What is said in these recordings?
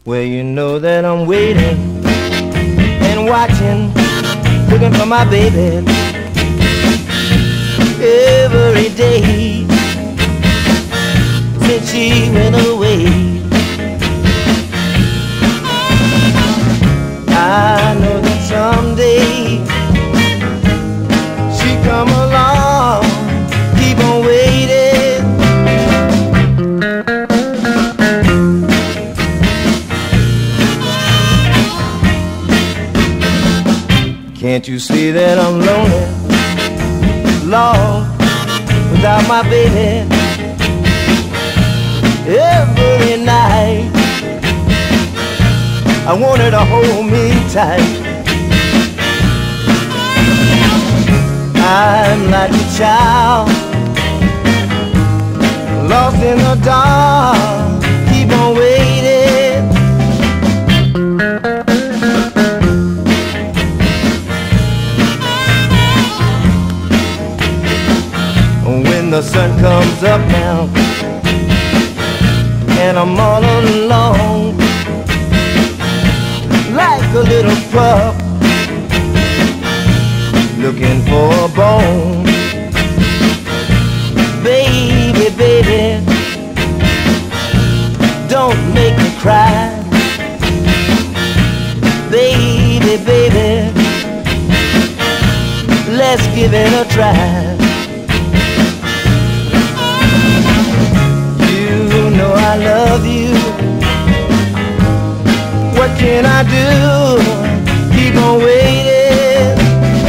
Well, you know that I'm waiting and watching, looking for my baby every day since she went away. I know that someday she come along, keep on waiting. Can't you see that I'm lonely, Lord, without my baby? Every night I want her to hold me tight. I'm like a child lost in the dark, keep on waiting. When the sun comes up now and I'm all alone, like a little pup looking for a bone. Baby, baby, don't make me cry. Baby, baby, let's give it a try. You know I love you. What can I do? Keep on waiting.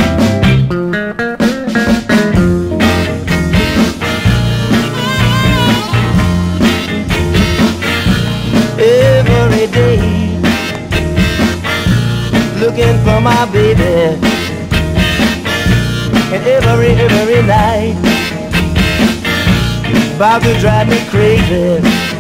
Every day looking for my baby, and every night about to drive me crazy.